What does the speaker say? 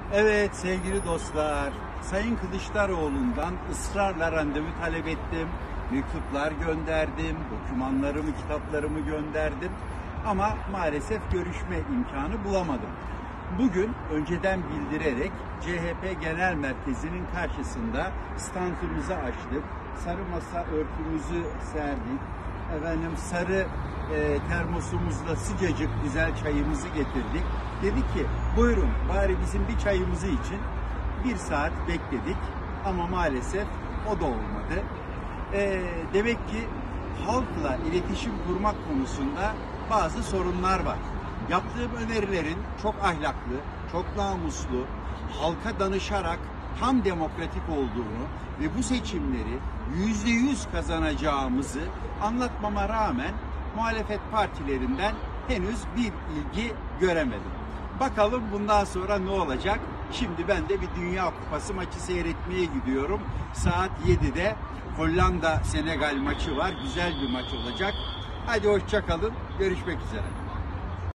Evet sevgili dostlar, Sayın Kılıçdaroğlu'ndan ısrarla randevu talep ettim. Mektuplar gönderdim, dokümanlarımı, kitaplarımı gönderdim. Ama maalesef görüşme imkanı bulamadım. Bugün önceden bildirerek CHP Genel Merkezi'nin karşısında standımızı açtık. Sarı masa örtümüzü serdik. Sarı termosumuzla sıcacık güzel çayımızı getirdik. Dedi ki buyurun bari bizim bir çayımızı için 1 saat bekledik ama maalesef o da olmadı. Demek ki halkla iletişim kurmak konusunda bazı sorunlar var. Yaptığım önerilerin çok ahlaklı, çok namuslu, halka danışarak tam demokratik olduğunu ve bu seçimleri %100 kazanacağımızı anlatmama rağmen muhalefet partilerinden henüz bir ilgi göremedim. Bakalım bundan sonra ne olacak? Şimdi ben de bir Dünya Kupası maçı seyretmeye gidiyorum. Saat 7'de Hollanda-Senegal maçı var. Güzel bir maç olacak. Hadi hoşça kalın. Görüşmek üzere.